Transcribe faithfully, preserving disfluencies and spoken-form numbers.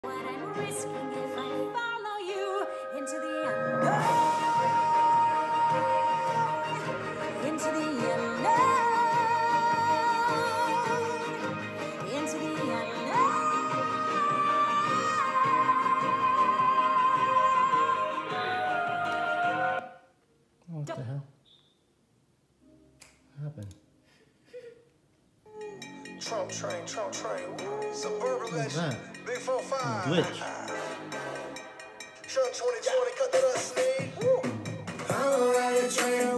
What I'm risking if I follow you into the unknown, into the unknown, into the unknown. What the hell? What happened? Trump train, Trump train, suburban What's legend, that? big four five. Glitch. Trump twenty twenty, cut that up, Sneak. I'll ride a train